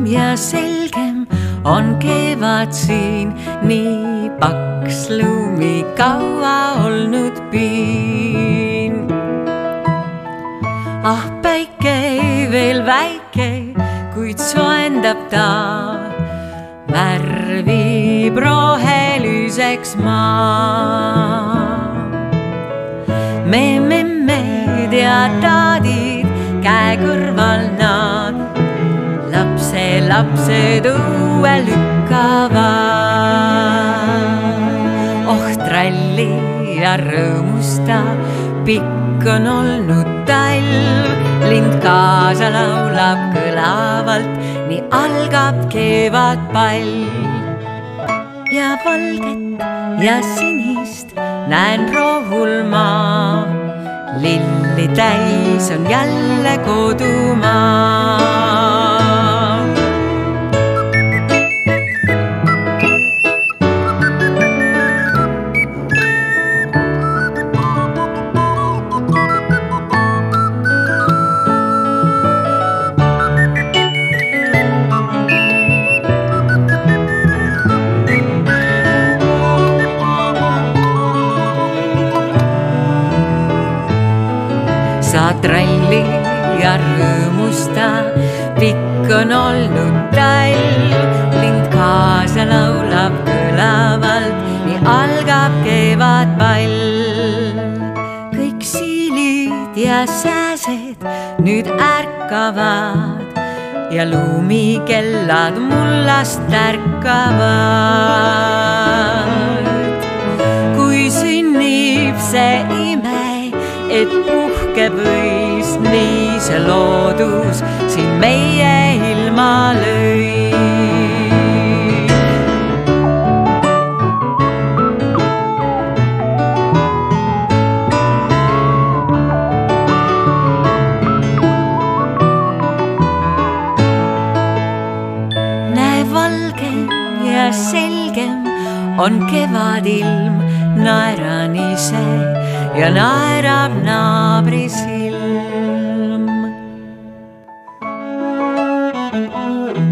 ja selgem on kevad siin, nii paks lumi kaua olnud piin. Ah, päike veel väike, kuid soendab ta, värvib roheliseks maa. Memmed ja taadid käe kõrval nad, lapsed õue lükkavad. Oh, tralli ja rõõmusta, pikk on olnud talv, lind kaasa laulab kõlavalt, nii algab kevadpall. Ja valget ja sinist näen rohul maa, lilli täis on jälle kodumaa. Sa tralli ja rõõmusta, pikk on olnud talv, lind kaasa laulab kõlavalt, nii algab kevadpall. Kõik siilid ja sääsed nüüd ärkavad ja lumikellad mullast tärkavad. Kui sünnib see ime, et puhkeb võis, nii see loodus siin meie ilma lõi. Näe, valgem ja selgem on kevadilm, naeran ise ja naerab naabri silm.